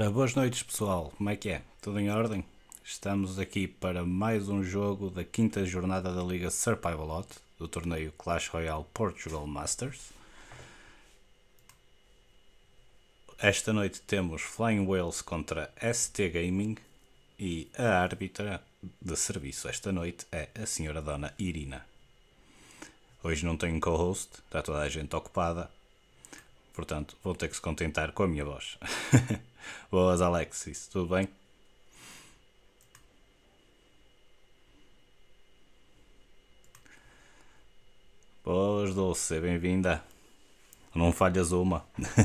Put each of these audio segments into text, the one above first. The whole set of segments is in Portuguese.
Ora, boas noites pessoal, como é que é? Tudo em ordem? Estamos aqui para mais um jogo da quinta jornada da Liga Survivalot, do torneio Clash Royale Portugal Masters. Esta noite temos Flying Whales contra ST Gaming e a árbitra de serviço esta noite é a senhora Dona Irina. Hoje não tenho co-host, está toda a gente ocupada, portanto vou ter que se contentar com a minha voz. Boas, Alexis, tudo bem? Boas, Dulce, bem-vinda. Não falhas uma.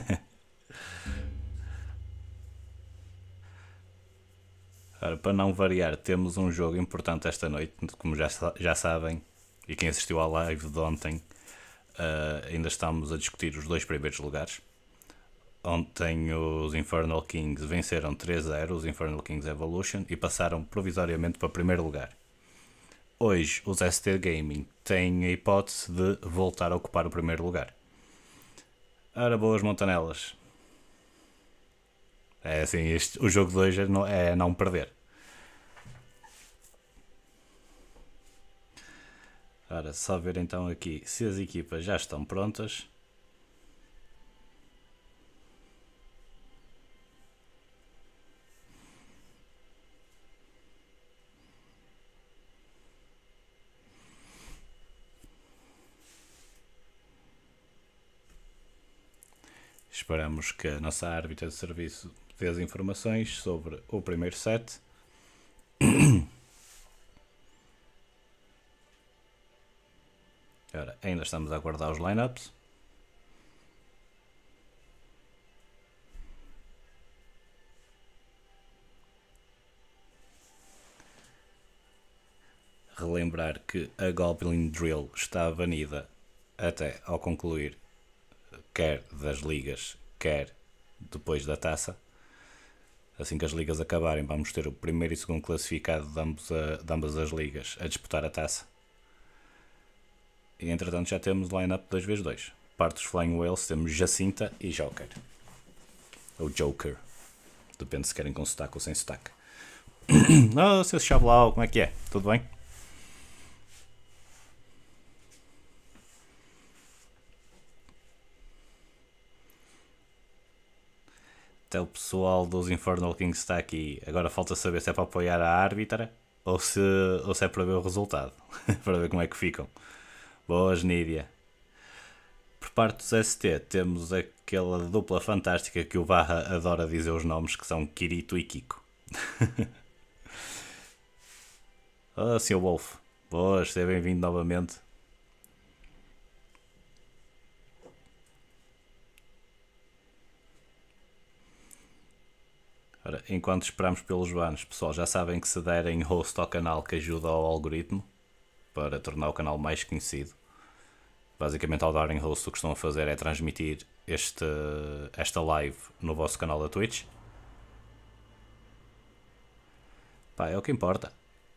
Ora, para não variar, temos um jogo importante esta noite, como já sabem, e quem assistiu à live de ontem, ainda estamos a discutir os dois primeiros lugares. Ontem os Infernal Kings venceram 3-0, os Infernal Kings Evolution, e passaram provisoriamente para o primeiro lugar. Hoje os ST Gaming têm a hipótese de voltar a ocupar o primeiro lugar. Ora, boas montanelas. É assim, o jogo de hoje é não perder. Ora, só ver então aqui se as equipas já estão prontas. Esperamos que a nossa árbitra de serviço dê as informações sobre o primeiro set. Ora, ainda estamos a aguardar os lineups. Relembrar que a Goblin Drill está banida até ao concluir quer das ligas, quer depois da taça. Assim que as ligas acabarem, vamos ter o primeiro e segundo classificado de ambas as ligas a disputar a taça. E entretanto já temos line-up 2x2. Parte dos Flying Whales temos Jacinta e Joker. Ou Joker. Depende se querem com sotaque ou sem sotaque. Oh, seu Chablau, como é que é? Tudo bem? Até o pessoal dos Infernal Kings está aqui. Agora falta saber se é para apoiar a árbitra ou se é para ver o resultado. Para ver como é que ficam. Boas, Nídia. Por parte dos ST temos aquela dupla fantástica que o Barra adora dizer os nomes, que são Kirito e Kiko. Oh, Sr. Wolf. Boas, seja bem-vindo novamente. Ora, enquanto esperamos pelos bans, pessoal, já sabem que se derem host ao canal que ajuda ao algoritmo para tornar o canal mais conhecido. Basicamente, ao darem host, o que estão a fazer é transmitir esta live no vosso canal da Twitch. Pá, é o que importa.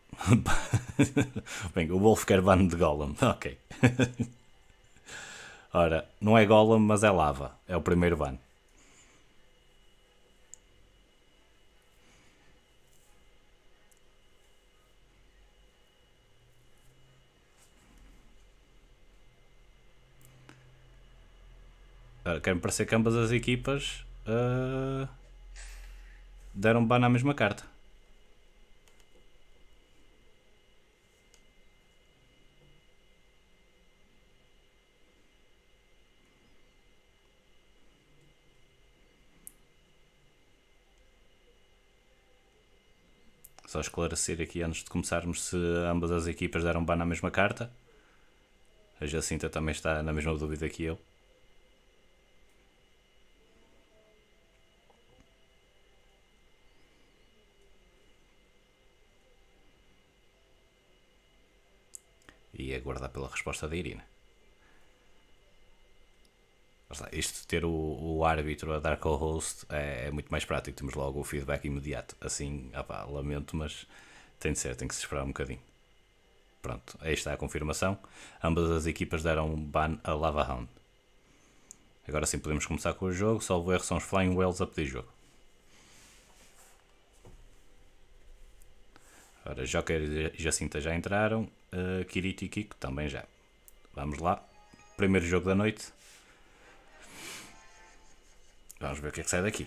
Bem, o Wolf quer ban de Golem. Ok. Ora, não é Golem, mas é lava. É o primeiro ban. Quer-me parecer que ambas as equipas deram ban à mesma carta. Só esclarecer aqui antes de começarmos se ambas as equipas deram ban à mesma carta. A Jacinta também está na mesma dúvida que eu. E aguardar pela resposta da Irina. Isto de ter o árbitro a dar co-host é muito mais prático, temos logo o feedback imediato. Assim, lamento, mas tem de ser, tem que se esperar um bocadinho. Pronto, aí está a confirmação. Ambas as equipas deram ban a Lava Hound. Agora sim podemos começar com o jogo, salvo erro são os Flying Whales a pedir jogo. Ora, Joker e Jacinta já entraram, Kirito e Kiko também já. Vamos lá. Primeiro jogo da noite. Vamos ver o que é que sai daqui.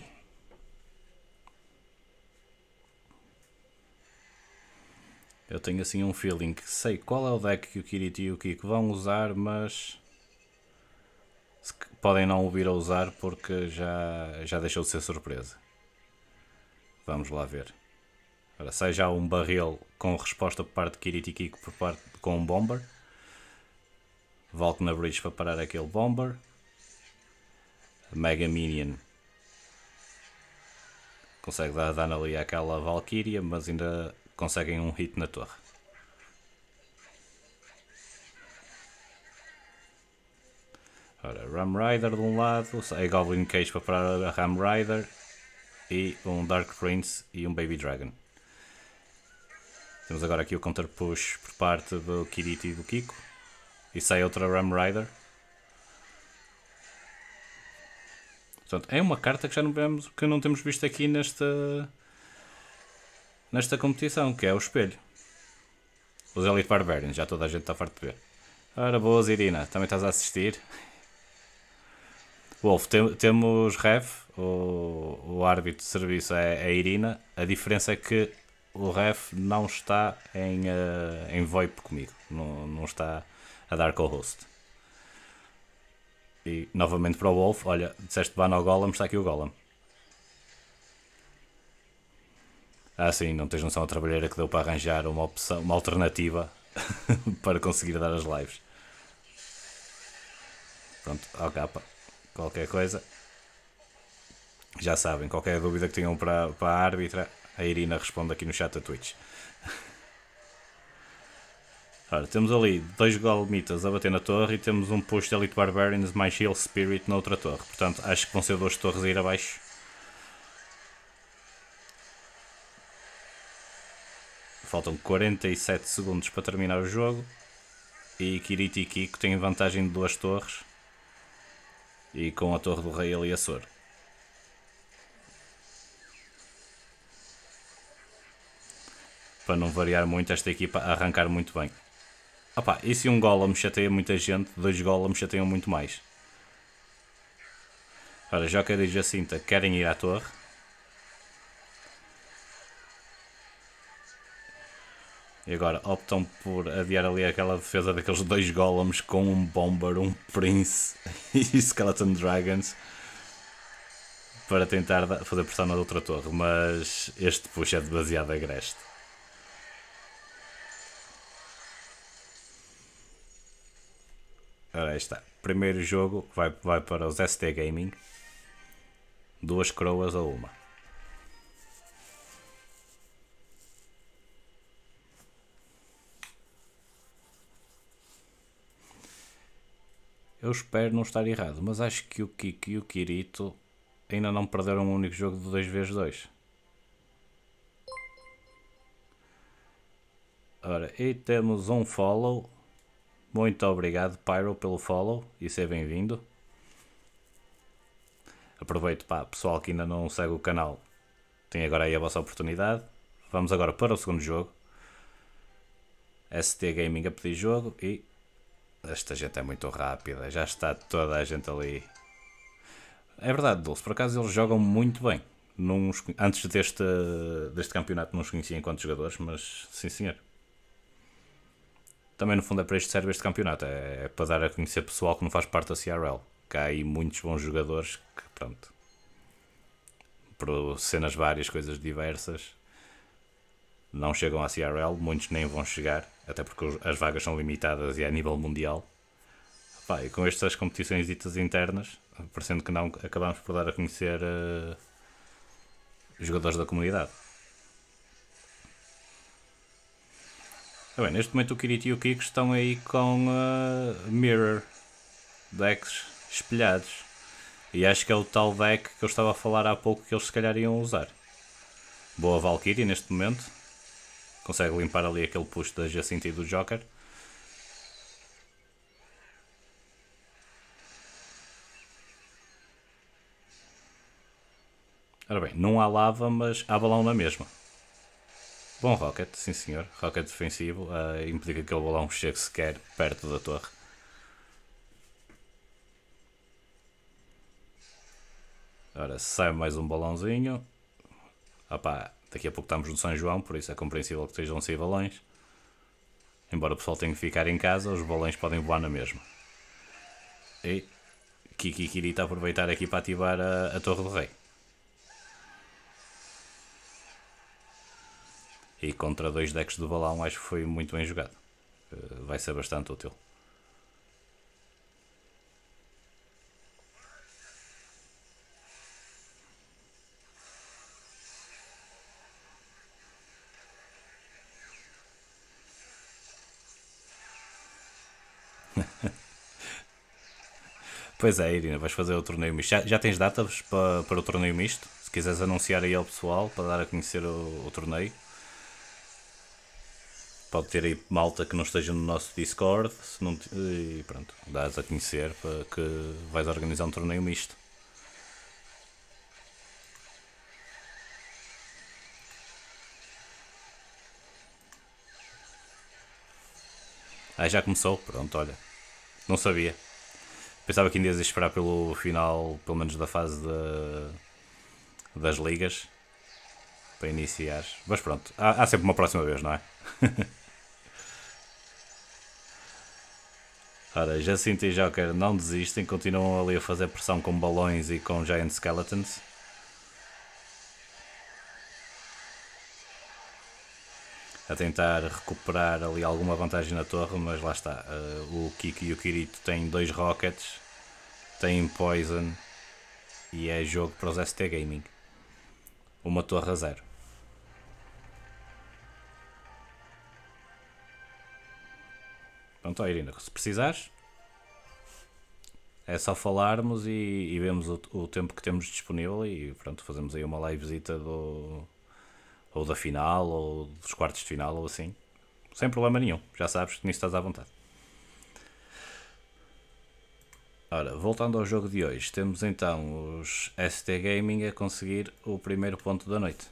Eu tenho assim um feeling que sei qual é o deck que o Kirito e o Kiko vão usar, mas podem não o vir a usar porque já deixou de ser surpresa. Vamos lá ver. Ora, sai já um barril com resposta por parte de Kirito e Kiko com um bomber. Volto na bridge para parar aquele bomber. Mega Minion consegue dar dano ali àquela Valkyria, mas ainda conseguem um hit na torre. Ora, Ram Rider de um lado, a Goblin Cage para parar a Ram Rider e um Dark Prince e um Baby Dragon. Temos agora aqui o counter push por parte do Kirito e do Kiko e sai outra Ram Rider. Portanto, é uma carta que já não temos visto aqui nesta competição, que é o espelho. Os Elite Barbarians, já toda a gente está farto de ver. Ora, boas, Irina, também estás a assistir? Wolf, temos ref, o árbitro de serviço é a Irina. A diferença é que o ref não está em VoIP comigo, não está a dar co-host. E novamente para o Wolf, olha, disseste ban ao Golem, está aqui o Golem. Ah sim, não tens noção da trabalheira que deu para arranjar uma opção, uma alternativa para conseguir dar as lives. Pronto, ao capa, qualquer coisa. Já sabem, qualquer dúvida que tenham para a árbitra, a Irina responde aqui no chat da Twitch. Ora, temos ali dois Golemitas a bater na torre e temos um push de Elite Barbarians mais Heal Spirit na outra torre. Portanto, acho que vão ser duas torres a ir abaixo. Faltam 47 segundos para terminar o jogo. E Kirito e Kiko têm vantagem de duas torres. E com a torre do rei ali a Sor. Para não variar muito, esta equipa a arrancar muito bem. Opa, e se um Golem chateia muita gente, dois Golems chateiam muito mais. Ora, Joker e Jacinta querem ir à torre. E agora optam por adiar ali aquela defesa daqueles dois Golems com um Bomber, um Prince e Skeleton Dragons para tentar fazer pressão na outra torre, mas este push é demasiado agreste. Ora, aí está. Primeiro jogo vai para os ST Gaming. 2 coroas a uma. Eu espero não estar errado, mas acho que o Kiko e o Kirito ainda não perderam um único jogo de 2x2. Ora, e temos um follow. Muito obrigado, Pyro, pelo follow e seja bem-vindo. Aproveito, pá, pessoal que ainda não segue o canal, tem agora aí a vossa oportunidade. Vamos agora para o segundo jogo. ST Gaming a pedir jogo e esta gente é muito rápida, já está toda a gente ali. É verdade, Dulce, por acaso eles jogam muito bem. Antes deste campeonato não os conhecia enquanto jogadores, mas sim senhor. Também no fundo é para isto que serve este campeonato, é para dar a conhecer pessoal que não faz parte da CRL. Que há aí muitos bons jogadores que, pronto, por cenas várias, coisas diversas, não chegam à CRL, muitos nem vão chegar, até porque as vagas são limitadas e é a nível mundial. Pá, e com estas competições ditas internas, parecendo que não, acabamos por dar a conhecer jogadores da comunidade. Bem, neste momento o Kirito e o Kiko estão aí com Mirror decks espelhados. E acho que é o tal deck que eu estava a falar há pouco que eles se calhar iam usar. Boa Valkyrie neste momento. Consegue limpar ali aquele push da Jacinta e do Joker. Ora bem, não há lava, mas há balão na mesma. Bom Rocket, sim senhor. Rocket defensivo a impedir que aquele balão chegue sequer perto da torre. Ora, sai mais um balãozinho. Opá, daqui a pouco estamos no São João, por isso é compreensível que estejam a sair balões. Embora o pessoal tenha que ficar em casa, os balões podem voar na mesma. E Kiki Kirita a aproveitar aqui para ativar a Torre do Rei. E contra 2 decks de balão acho que foi muito bem jogado. Vai ser bastante útil. Pois é, Irina, vais fazer o torneio misto. Já tens datas para o torneio misto? Se quiseres anunciar aí ao pessoal para dar a conhecer o torneio. Pode ter aí malta que não esteja no nosso Discord. Se não, e pronto, dás a conhecer para que vais organizar um torneio misto. Ah, já começou? Pronto, olha. Não sabia. Pensava que ainda ias esperar pelo final, pelo menos da fase das ligas, para iniciar. Mas pronto, há sempre uma próxima vez, não é? Ora, Jacinto e Joker não desistem, continuam ali a fazer pressão com balões e com Giant Skeletons. A tentar recuperar ali alguma vantagem na torre, mas lá está. O Kiki e o Kirito têm 2 Rockets, têm Poison e é jogo para os ST Gaming. Uma torre a 0. Pronto, Irina, se precisares, é só falarmos e vemos o tempo que temos disponível e pronto, fazemos aí uma live visita ou da final ou dos quartos de final ou assim. Sem problema nenhum, já sabes que nisso estás à vontade. Ora, voltando ao jogo de hoje, temos então os ST Gaming a conseguir o primeiro ponto da noite.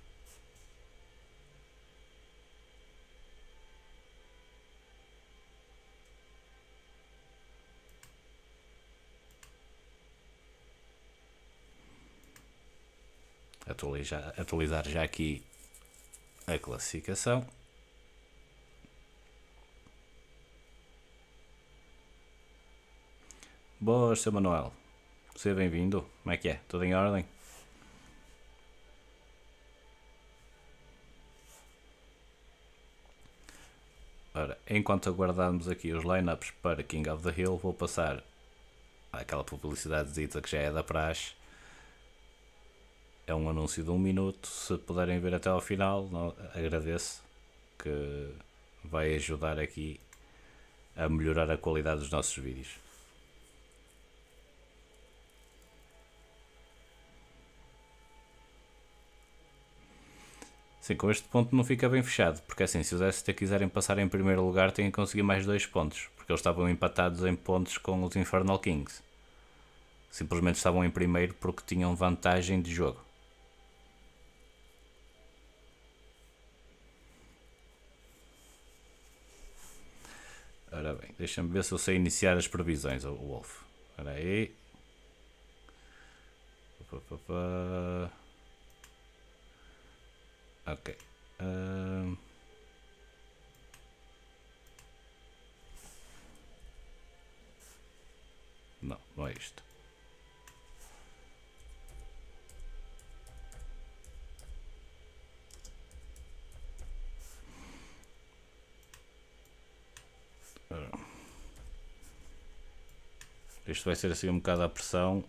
Atualizar já aqui a classificação. Boas, Sr. Manuel. Seja bem-vindo. Como é que é? Tudo em ordem? Ora, enquanto aguardamos aqui os lineups para King of the Hill, vou passar àquela publicidadezita que já é da praxe. É um anúncio de 1 minuto. Se puderem ver até ao final, agradeço, que vai ajudar aqui a melhorar a qualidade dos nossos vídeos. Sim, com este ponto não fica bem fechado, porque assim, se os ST quiserem passar em primeiro lugar, têm que conseguir mais 2 pontos, porque eles estavam empatados em pontos com os Infernal Kings. Simplesmente estavam em primeiro porque tinham vantagem de jogo. Ora bem, deixa-me ver se eu sei iniciar as previsões, o Wolf. Ora aí. Ok. Não, não é isto. Isto vai ser assim um bocado à pressão.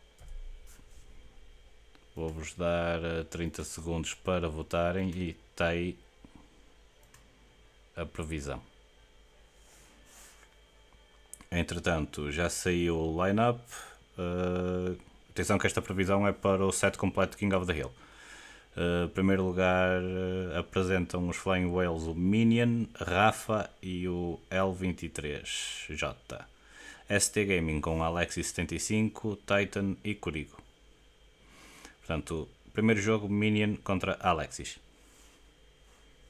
Vou-vos dar 30 segundos para votarem e está aí a previsão. Entretanto, já saiu o line-up. Atenção que esta previsão é para o set completo King of the Hill. Em primeiro lugar, apresentam os Flying Whales o Minion, Rafa e o L23J. ST Gaming com Alexis 75, Titan e Kurigo. Portanto, primeiro jogo Minion contra Alexis.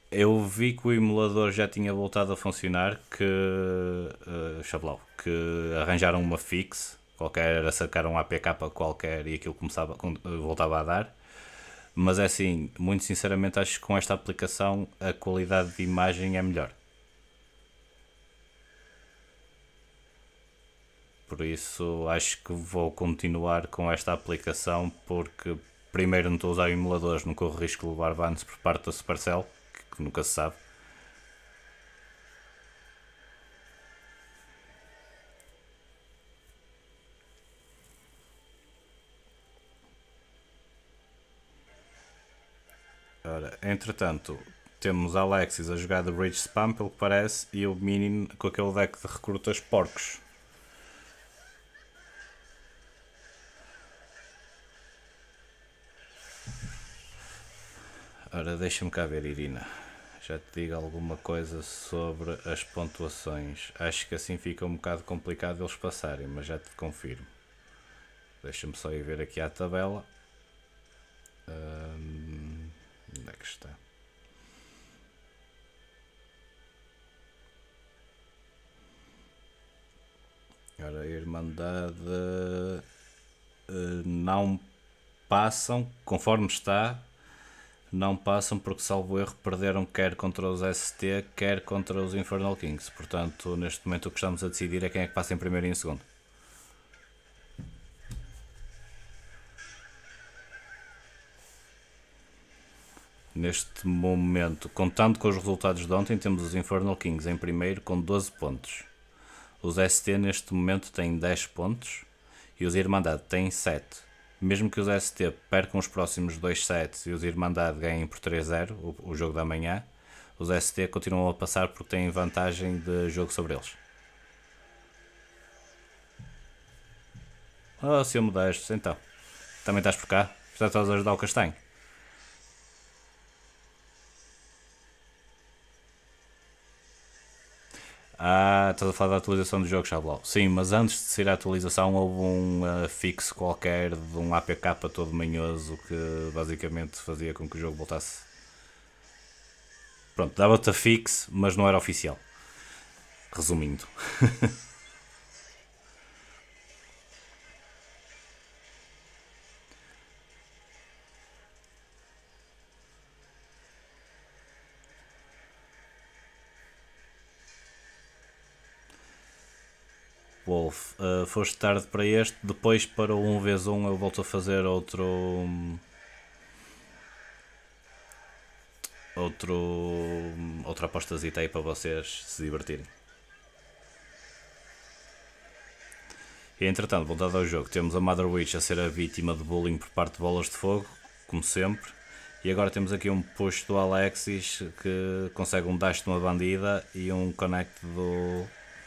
Eu vi que o emulador já tinha voltado a funcionar, que Xablau, que arranjaram uma fix qualquer, era sacar um APK qualquer e aquilo começava, voltava a dar. Mas é assim, muito sinceramente acho que com esta aplicação a qualidade de imagem é melhor. Por isso acho que vou continuar com esta aplicação, porque primeiro não estou a usar emuladores, não corro risco de levar bans por parte da Supercell, que nunca se sabe. Ora, entretanto, temos Alexis a jogar de Rage Spam, pelo que parece, e o Minin com aquele deck de recrutas porcos. Ora, deixa-me cá ver, Irina. Já te digo alguma coisa sobre as pontuações. Acho que assim fica um bocado complicado eles passarem, mas já te confirmo. Deixa-me só ir ver aqui à tabela. Onde é que está? Ora, a Irmandade não passam, conforme está, não passam porque, salvo erro, perderam quer contra os ST, quer contra os Infernal Kings. Portanto, neste momento o que estamos a decidir é quem é que passa em primeiro e em segundo. Neste momento, contando com os resultados de ontem, temos os Infernal Kings em primeiro com 12 pontos. Os ST neste momento têm 10 pontos e os Irmandade têm 7. Mesmo que os ST percam os próximos 2 sets e os Irmandade ganhem por 3-0 o jogo da manhã, os ST continuam a passar porque têm vantagem de jogo sobre eles. Oh, se eu modestos, então. Também estás por cá? Estás a ajudar o Castanho? Ah, estás a falar da atualização do jogo, Xablau. Sim, mas antes de sair a atualização houve um fixo qualquer de um APK todo manhoso que basicamente fazia com que o jogo voltasse. Pronto, dava-te a fix, mas não era oficial. Resumindo. Wolf, foste tarde para este, depois para o 1x1 eu volto a fazer outra apostazita aí para vocês se divertirem. E entretanto, voltado ao jogo, temos a Mother Witch a ser a vítima de bullying por parte de bolas de fogo, como sempre. E agora temos aqui um push do Alexis que consegue um dash de uma bandida e um connect do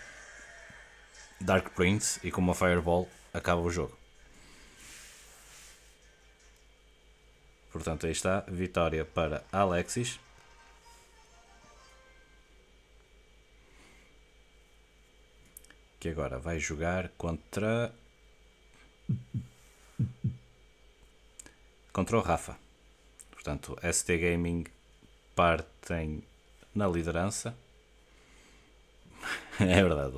Dark Prince, e com uma Fireball acaba o jogo. Portanto, aí está, vitória para Alexis. Que agora vai jogar contra o Rafa. Portanto, ST Gaming partem na liderança. É verdade,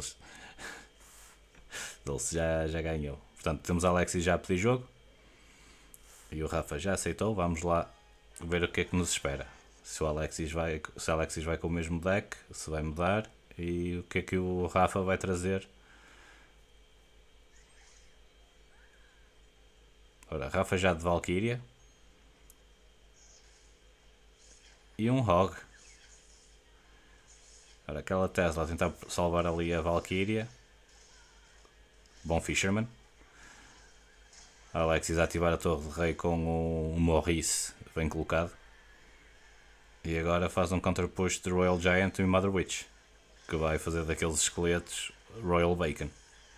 Dulce já ganhou. Portanto, temos Alexis já a pedir jogo e o Rafa já aceitou. Vamos lá ver o que é que nos espera. Se o Alexis vai com o mesmo deck, se vai mudar e o que é que o Rafa vai trazer. Ora, Rafa já de Valkyria e um Hog. Ora, aquela Tesla a tentar salvar ali a Valkyria. Bom Fisherman. Alexis a ativar a Torre de Rei com o Maurice bem colocado. E agora faz um counter push de Royal Giant e Mother Witch, que vai fazer daqueles esqueletos Royal Bacon.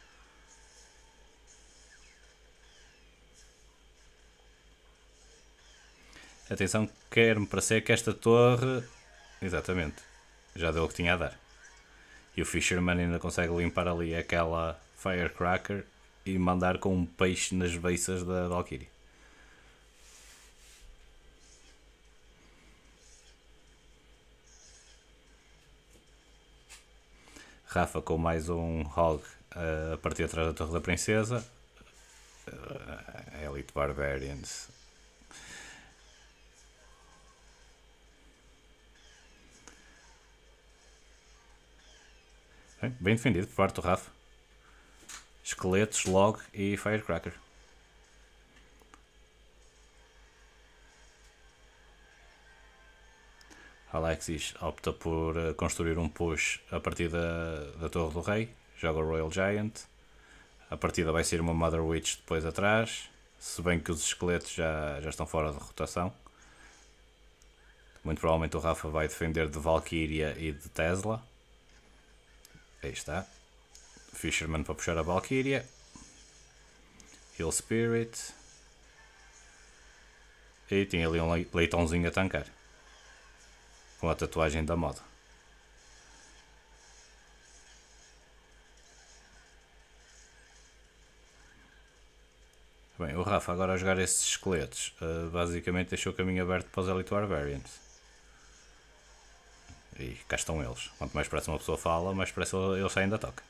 Atenção, quer-me parecer que esta torre, exatamente, já deu o que tinha a dar. E o Fisherman ainda consegue limpar ali aquela Firecracker e mandar com um peixe nas beiças da Valkyrie. Rafa com mais um Hog a partir atrás da Torre da Princesa. Elite Barbarians. Bem defendido por parte do Rafa. Esqueletos, Log e Firecracker. Alexis opta por construir um push a partir da Torre do Rei. Joga o Royal Giant. A partida vai ser uma Mother Witch depois atrás. Se bem que os esqueletos já estão fora de rotação. Muito provavelmente o Rafa vai defender de Valkyria e de Tesla. Aí está. Fisherman para puxar a Valkyria. Hill Spirit. E tinha ali um leitãozinho a tancar. Com a tatuagem da moda. Bem, o Rafa agora a jogar esses esqueletos basicamente deixou o caminho aberto para os Elite Barbarians. E cá estão eles. Quanto mais parece uma pessoa fala, mais parece eles saem da toca.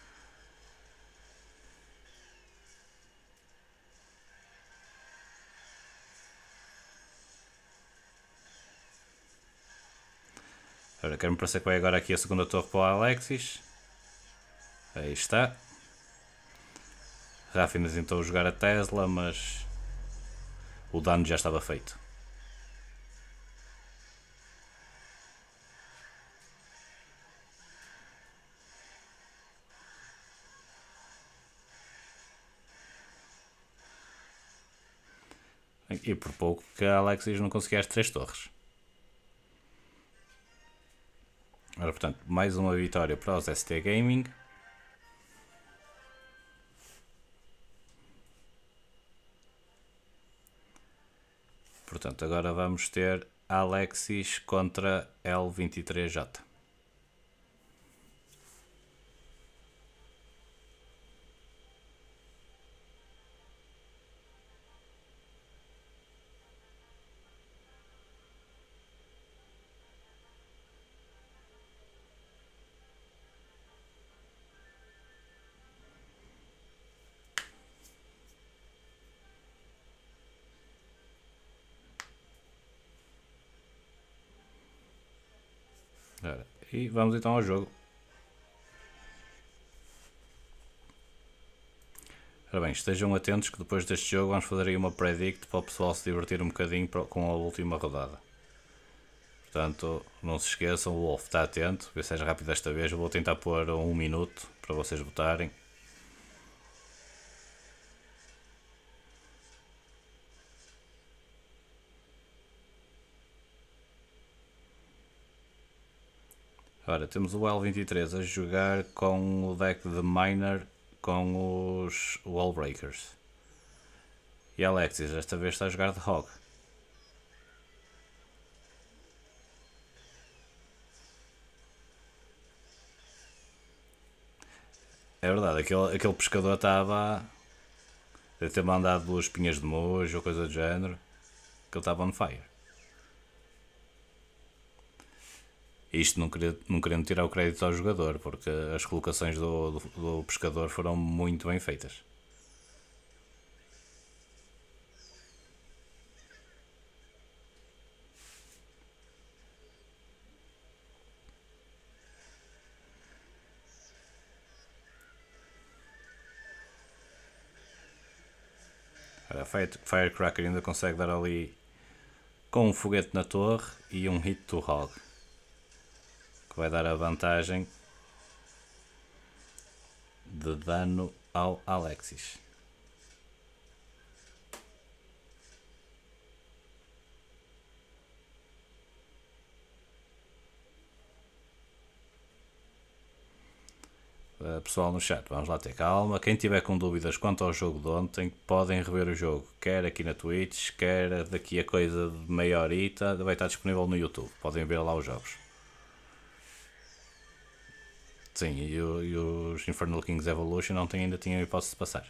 Ora, quero-me parecer que vai agora aqui a segunda torre para o Alexis. Aí está. Rafa ainda tentou jogar a Tesla, mas o dano já estava feito. E por pouco que a Alexis não conseguia as 3 torres. Ora, portanto, mais uma vitória para os ST Gaming. Portanto, agora vamos ter Alexis contra L23J. E vamos então ao jogo. Ora bem, estejam atentos que depois deste jogo vamos fazer aí uma predict para o pessoal se divertir um bocadinho com a última rodada. Portanto, não se esqueçam, o Wolf está atento, vê se seja rápido desta vez. Eu vou tentar pôr 1 minuto para vocês votarem. Ora, temos o L23 a jogar com o deck de Miner com os Wallbreakers. E Alexis desta vez está a jogar de Hog. É verdade, aquele pescador estava. Deve ter mandado 2 pinhas de mojo ou coisa do género. Que ele estava on fire. Isto não querendo tirar o crédito ao jogador, porque as colocações do pescador foram muito bem feitas. A Firecracker ainda consegue dar ali com um foguete na torre e um hit to hog, que vai dar a vantagem de dano ao Alexis. Pessoal no chat, vamos lá ter calma. Quem tiver com dúvidas quanto ao jogo de ontem, podem rever o jogo, quer aqui na Twitch, quer daqui a coisa de meia horita, vai estar disponível no YouTube. Podem ver lá os jogos. Sim, e os Infernal Kings Evolution ainda tinham hipótese de passar.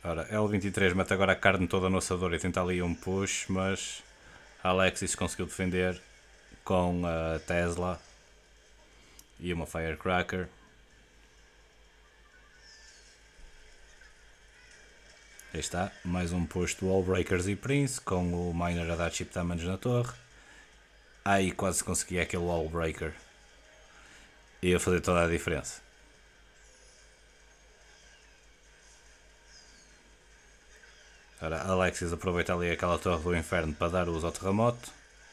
Ora, L23 mete agora a carne toda no assador e tenta ali um push, mas Alexis conseguiu defender com a Tesla e uma Firecracker. Aí está, mais um push do Wallbreakers e Prince, com o Miner a dar chip damage na torre. Aí quase conseguia aquele Wallbreaker. Ia fazer toda a diferença. Ora, Alexis aproveita ali aquela torre do inferno para dar uso ao terremoto.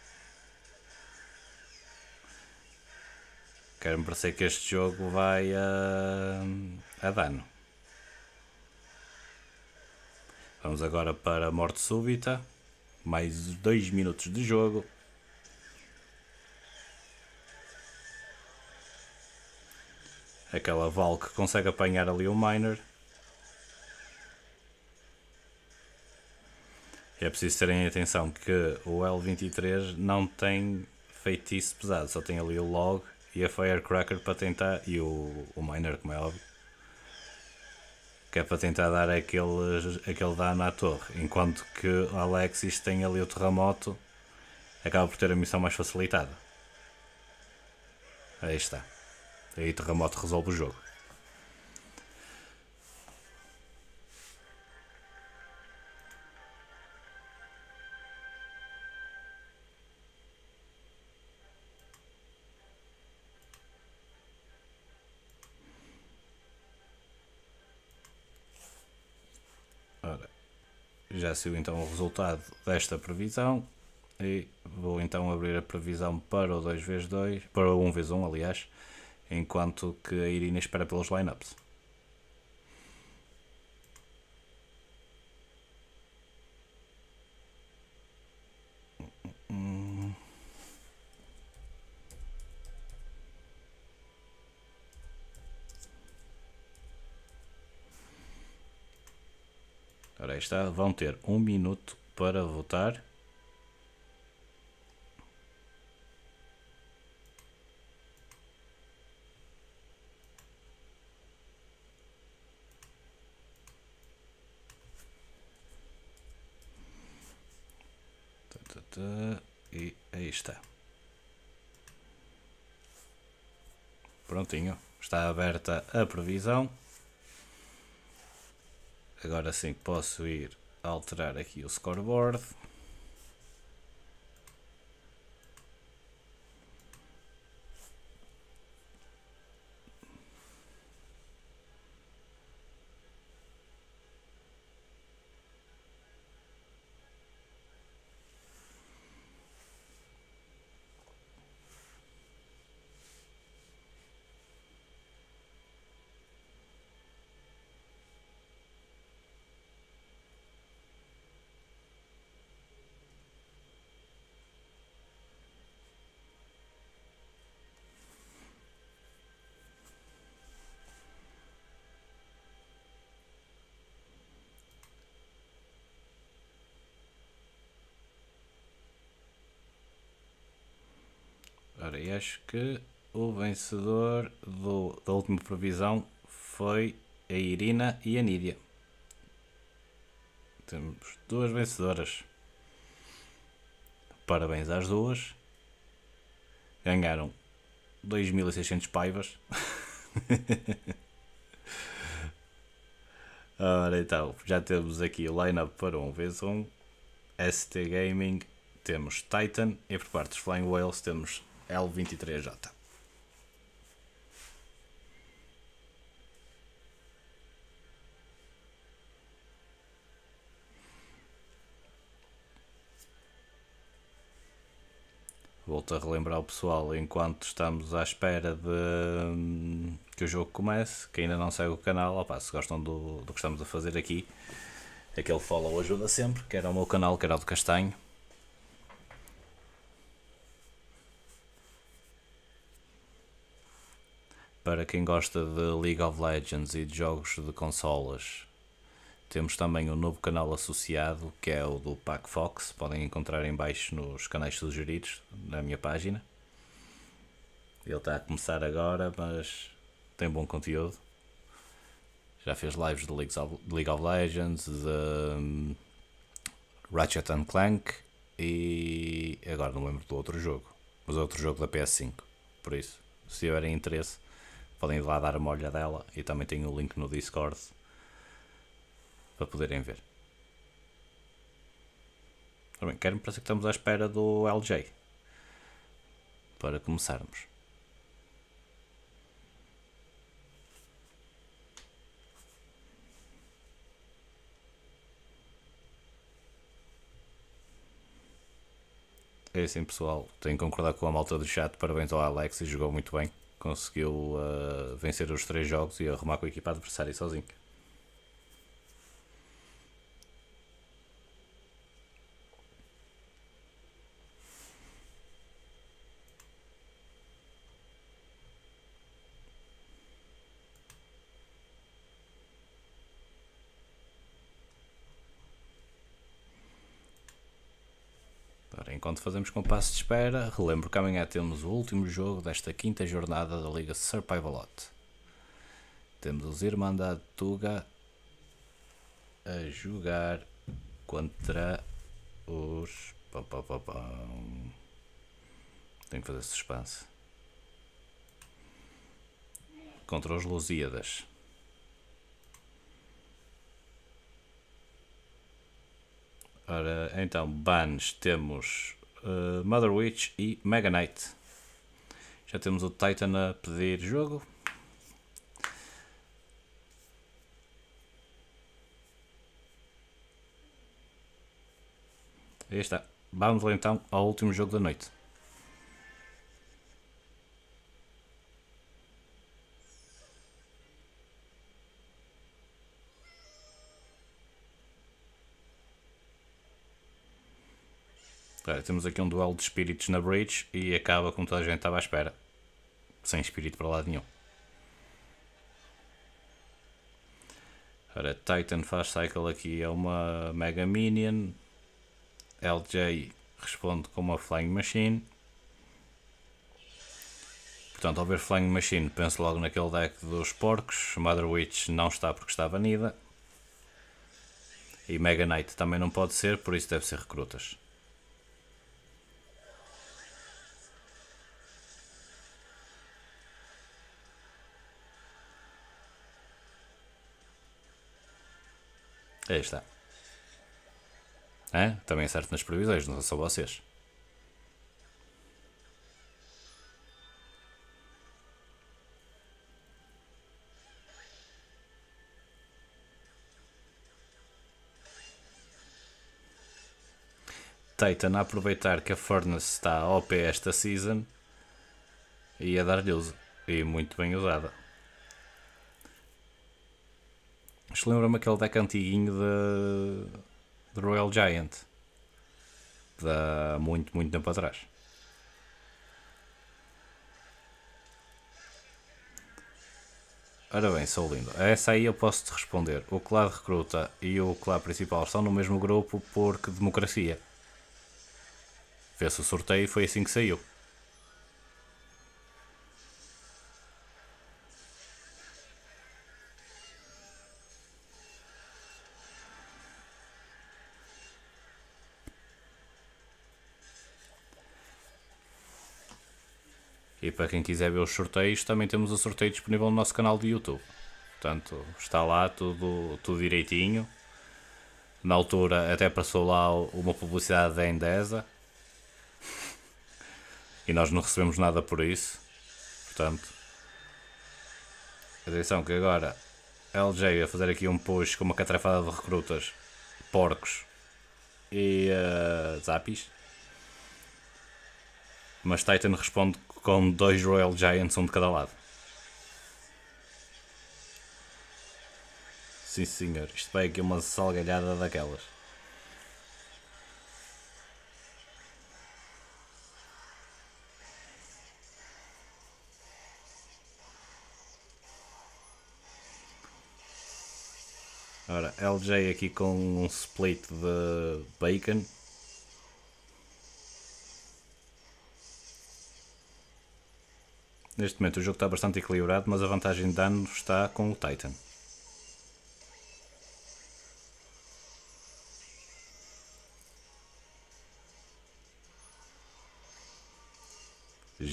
Quero-me parecer que este jogo vai a dano. Vamos agora para a morte súbita. Mais 2 minutos de jogo. Aquela Val que consegue apanhar ali o Miner. É preciso terem atenção que o L23 não tem feitiço pesado, só tem ali o Log e a Firecracker para tentar, e o Miner, como é óbvio, que é para tentar dar aquele dano à torre, enquanto que o Alexis tem ali o terremoto, acaba por ter a missão mais facilitada. Aí está, aí o terremoto resolve o jogo. Ora, já saiu então o resultado desta previsão e vou então abrir a previsão para o 2x2, para o 1x1 aliás, enquanto que a Irina espera pelos lineups. Ora, aí está, vão ter 1 minuto para votar. E aí está. Prontinho, está aberta a previsão. Agora sim posso ir alterar aqui o scoreboard. Ora, e acho que o vencedor da última previsão foi a Irina e a Nídia. Temos 2 vencedoras. Parabéns às duas. Ganharam 2600 paivas. Ora então, já temos aqui o line-up para 1x1. ST Gaming, temos Titan e por parte dos Flying Whales temos L23J. Volto a relembrar o pessoal enquanto estamos à espera de que o jogo comece, que ainda não segue o canal. Opa, se gostam do que estamos a fazer aqui, aquele follow ajuda sempre, quer ao meu canal, quer ao do Castanho. Para quem gosta de League of Legends e de jogos de consolas, temos também um novo canal associado, que é o do Pack Fox. Podem encontrar em baixo nos canais sugeridos na minha página. Ele está a começar agora, mas tem bom conteúdo. Já fez lives de League of Legends, de Ratchet and Clank e agora não lembro do outro jogo, mas é outro jogo da PS5. Por isso, se tiverem interesse, podem ir lá dar uma olhadela e também tenho o link no Discord para poderem ver. Bem, quero-me parecer que estamos à espera do LJ para começarmos. É assim, pessoal, tenho que concordar com a malta do chat. Parabéns ao Alex, e jogou muito bem. Conseguiu vencer os 3 jogos e arrumar com a equipa adversária sozinho. Enquanto fazemos compasso de espera, relembro que amanhã temos o último jogo desta 5ª jornada da Liga Survivalot. Temos os Irmandade Tuga a jogar contra os... Tenho que fazer suspense. Contra os Lusíadas. Ora, então, bans temos Mother Witch e Mega Knight. Já temos o Titan a pedir jogo. Aí está. Vamos lá então ao último jogo da noite. Temos aqui um duelo de espíritos na Bridge e acaba como toda a gente estava à espera. Sem espírito para lado nenhum. Ora, Titan faz cycle aqui a uma Mega Minion. LJ responde com uma Flying Machine. Portanto, ao ver Flying Machine, penso logo naquele deck dos porcos. Mother Witch não está porque está banida. E Mega Knight também não pode ser, por isso deve ser recrutas. Aí está. Também acerto nas previsões, não são vocês. Titan a aproveitar que a Furnace está OP esta season e a dar-lhe uso. E muito bem usada. Isto lembra-me aquele deck antiguinho de Royal Giant. De muito tempo atrás. Ora bem, sou lindo. A essa aí eu posso te responder. O clã de recruta e o clã principal estão no mesmo grupo porque democracia. Fez-se o sorteio e foi assim que saiu. E para quem quiser ver os sorteios, também temos o sorteio disponível no nosso canal de YouTube. Portanto, está lá tudo direitinho. Na altura até passou lá uma publicidade da Endesa. E nós não recebemos nada por isso. Portanto, atenção que agora LJ a fazer aqui um push com uma catrafada de recrutas, porcos e zappies. Mas Titan responde com 2 Royal Giants, um de cada lado. Sim senhor, isto vai aqui uma salgalhada daquelas. Ora, LJ aqui com um split de bacon. Neste momento o jogo está bastante equilibrado, mas a vantagem de dano está com o Titan.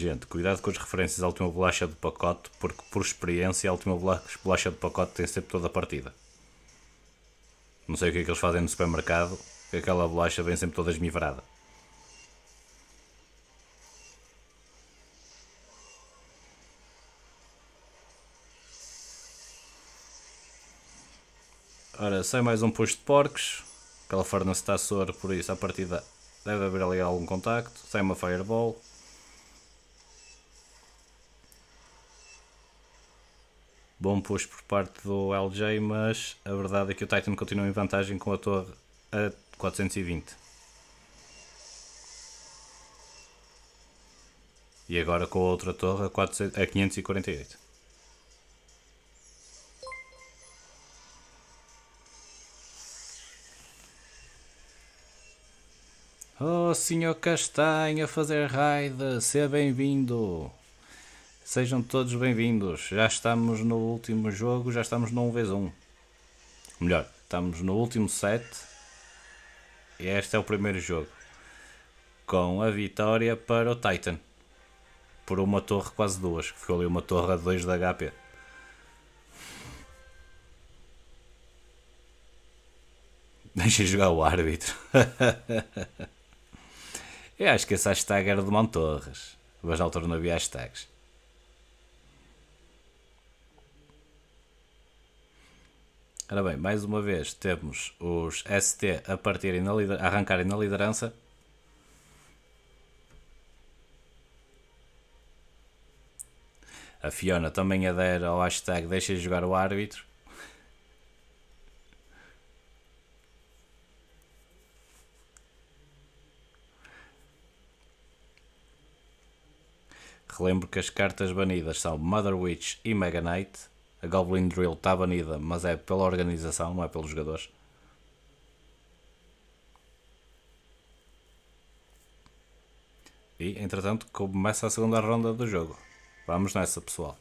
Gente, cuidado com as referências à última bolacha do pacote, porque por experiência a última bolacha do pacote tem sempre toda a partida. Não sei o que é que eles fazem no supermercado, que aquela bolacha vem sempre toda esmivrada. Ora, sai mais um push de porcos. California está soro, por isso a partida deve haver ali algum contacto. Sai uma fireball. Bom push por parte do LJ, mas a verdade é que o Titan continua em vantagem com a torre a 420. E agora com a outra torre a 548. Oh, Sr. Castanho a fazer raid, seja bem-vindo. Sejam todos bem-vindos. Já estamos no último jogo, já estamos no 1v1. Melhor, estamos no último set. E este é o primeiro jogo. Com a vitória para o Titan. Por uma torre, quase duas. Ficou ali uma torre a 2 de HP. Deixa jogar o árbitro. Eu acho que essa hashtag era de Montorres, mas na altura não havia hashtags. Ora bem, mais uma vez temos os ST a partirem a arrancarem na liderança. A Fiona também adere ao hashtag deixa jogar o árbitro. Relembro que as cartas banidas são Mother Witch e Mega Knight. A Goblin Drill está banida, mas é pela organização, não é pelos jogadores. E, entretanto, começa a segunda ronda do jogo. Vamos nessa, pessoal.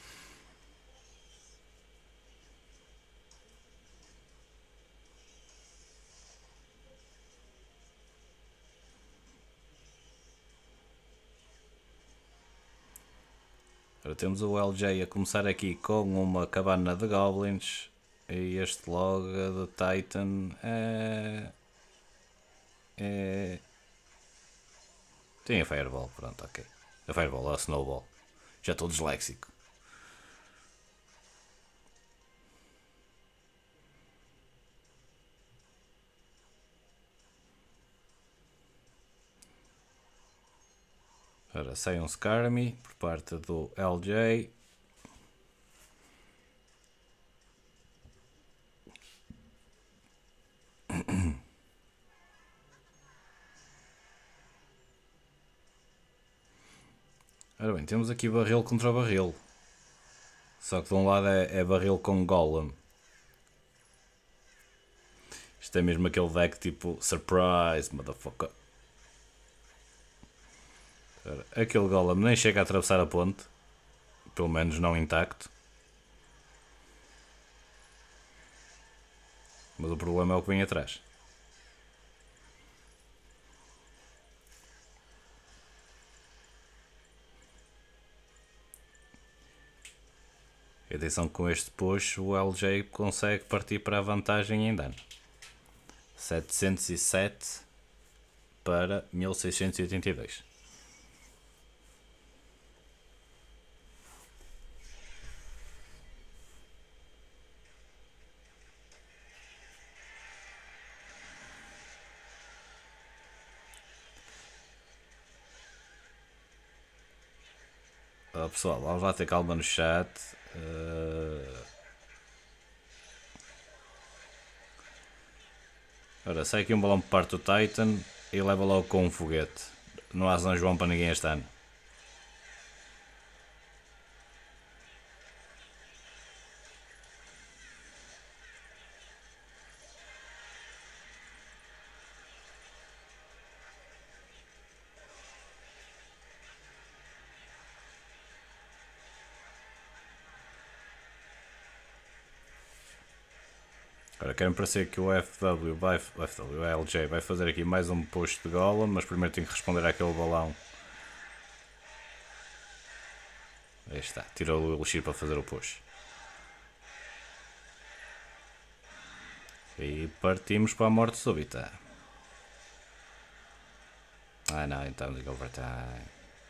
Agora temos o LJ a começar aqui com uma cabana de Goblins. E este logo do Titan tem a Fireball, pronto, ok. A Fireball, a Snowball. Já estou disléxico. Ora, sai um Skarmy por parte do LJ. Ora bem, temos aqui barril contra barril. Só que de um lado é barril com golem. Isto é mesmo aquele deck tipo surprise, motherfucker. Ora, aquele golem nem chega a atravessar a ponte. Pelo menos não intacto. Mas o problema é o que vem atrás. E atenção que com este push o LJ consegue partir para a vantagem em dano. 707 para 1682. Pessoal, vamos lá ter calma no chat. Ora, sai aqui um balão por parte do Titan e leva logo com um foguete. Não há São João para ninguém este ano. Agora quero-me parecer que o o LJ vai fazer aqui mais um push de golem, mas primeiro tenho que responder àquele balão. Aí está, tirou o elixir para fazer o push. E partimos para a morte súbita. Ah não, então de overtime.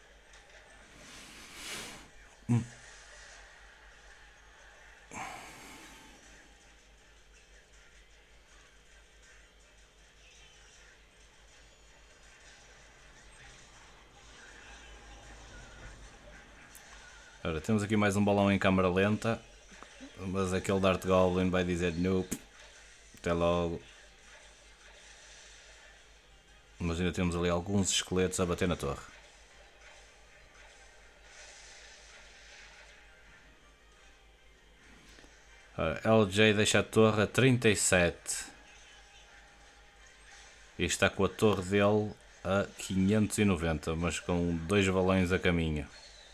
Ora, temos aqui mais um balão em câmara lenta, mas aquele Dart Goblin vai dizer nope, até logo. Mas ainda temos ali alguns esqueletos a bater na torre. Ora, LJ deixa a torre a 37 e está com a torre dele a 590, mas com 2 balões a caminho.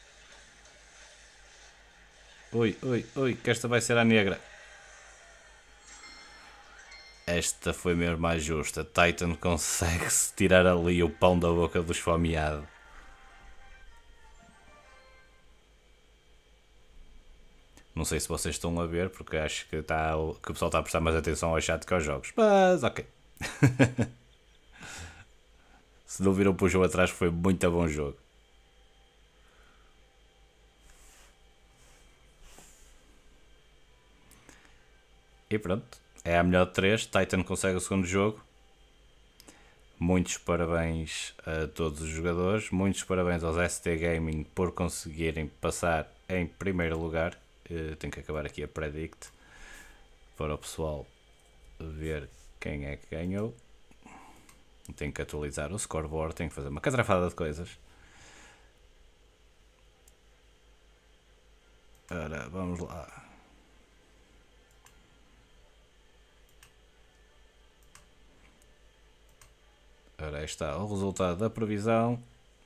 Ui, ui, ui, que esta vai ser a negra. Esta foi mesmo mais justa. Titan consegue-se tirar ali o pão da boca do esfomeado. Não sei se vocês estão a ver, porque acho que, que o pessoal está a prestar mais atenção ao chat que aos jogos. Mas ok. Se não viram para o jogo atrás, foi muito bom jogo. E pronto, é a melhor de 3. Titan consegue o segundo jogo. Muitos parabéns a todos os jogadores. Muitos parabéns aos ST Gaming por conseguirem passar em primeiro lugar. Tenho que acabar aqui a predict para o pessoal ver quem é que ganhou. Tenho que atualizar o scoreboard. Tenho que fazer uma catrafada de coisas. Ora, vamos lá. Ora, aí está o resultado da previsão.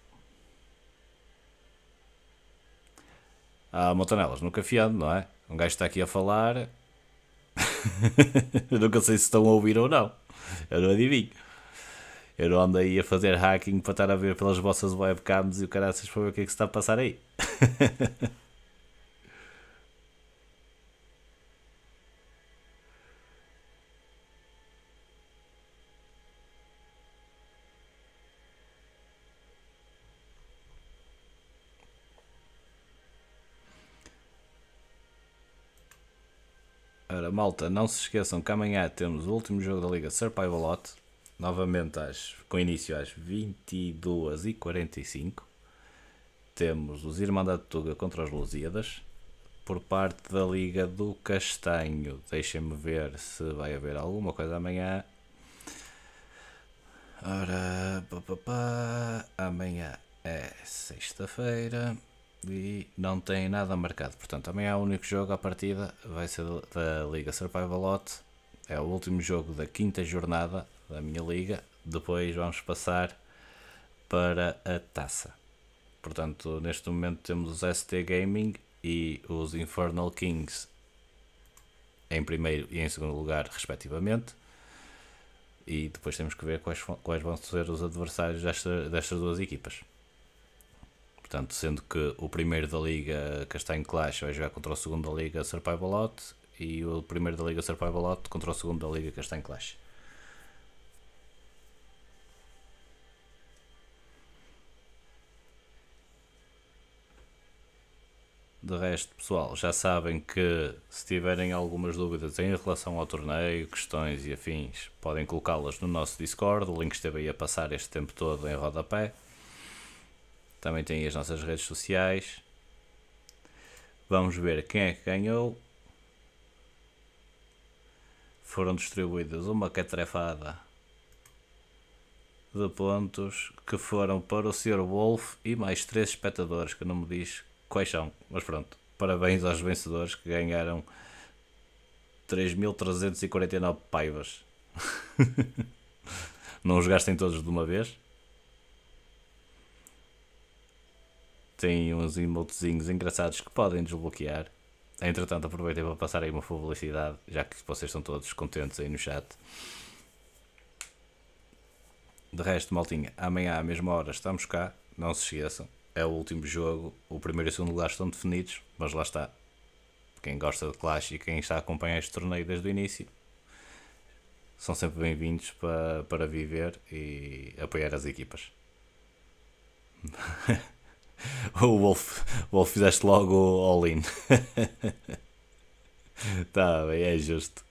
Montanelas, nunca fiando, não é? Um gajo está aqui a falar. Eu nunca sei se estão a ouvir ou não. Eu não adivinho. Eu não ando aí a fazer hacking para estar a ver pelas vossas webcams e o caraças para ver o que é que se está a passar aí. Ora, malta, não se esqueçam que amanhã temos o último jogo da Liga Survivalot, novamente com início às 22h45. Temos os Irmandade de Tuga contra os Lusíadas, por parte da Liga do Castanho. Deixem-me ver se vai haver alguma coisa amanhã. Ora, amanhã é sexta-feira. E não tem nada marcado, portanto amanhã o único jogo à partida vai ser da Liga Survivalot. É o último jogo da quinta jornada da minha liga. Depois vamos passar para a taça. Portanto, neste momento temos os ST Gaming e os Infernal Kings em primeiro e em segundo lugar respectivamente. E depois temos que ver quais vão ser os adversários destas duas equipas. Portanto, sendo que o primeiro da Liga Castanho Clash vai jogar contra o segundo da Liga Survivalot e o primeiro da Liga Survivalot contra o segundo da Liga Castanho Clash. De resto, pessoal, já sabem que se tiverem algumas dúvidas em relação ao torneio, questões e afins, podem colocá-las no nosso Discord. O link esteve aí a passar este tempo todo em rodapé. Também tem as nossas redes sociais. Vamos ver quem é que ganhou. Foram distribuídas uma catrefada de pontos que foram para o Sr. Wolf e mais 3 espectadores, que não me diz quais são. Mas pronto, parabéns aos vencedores que ganharam 3.349 paivas. Não os gastem todos de uma vez. Tem uns emotezinhos engraçados que podem desbloquear. Entretanto, aproveitei para passar aí uma publicidade, já que vocês estão todos contentes aí no chat. De resto, maltinha, amanhã à mesma hora estamos cá, não se esqueçam. é o último jogo, o primeiro e o segundo lugar estão definidos, mas lá está. Quem gosta de Clash e quem está a acompanhar este torneio desde o início são sempre bem-vindos para viver e apoiar as equipas. O Wolf fizeste logo all-in. Tá bem, é justo.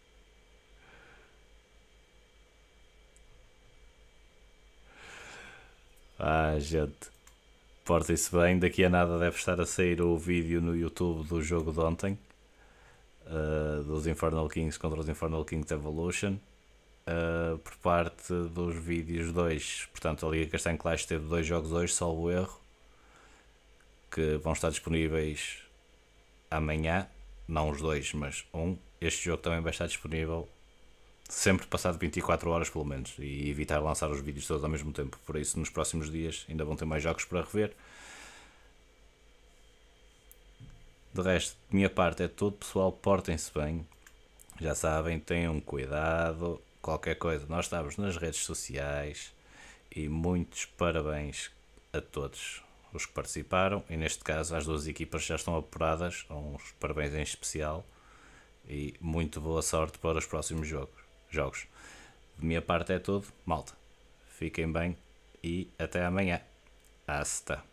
Gente, portem-se bem. Daqui a nada deve estar a sair o vídeo no YouTube do jogo de ontem, dos Infernal Kings contra os Infernal Kings Evolution. Por parte dos vídeos 2, portanto, a Liga Castanho Clash teve 2 jogos hoje, salvo erro, que vão estar disponíveis amanhã. Não os dois, mas um. Este jogo também vai estar disponível sempre passado 24 horas pelo menos, e evitar lançar os vídeos todos ao mesmo tempo. Por isso, nos próximos dias ainda vão ter mais jogos para rever. De resto, de minha parte é tudo, pessoal. Portem-se bem, já sabem, tenham cuidado. Qualquer coisa, nós estamos nas redes sociais. E muitos parabéns a todos os que participaram, e neste caso as duas equipas já estão apuradas, uns parabéns em especial e muito boa sorte para os próximos jogos. De minha parte é tudo, malta. Fiquem bem e até amanhã. Hasta.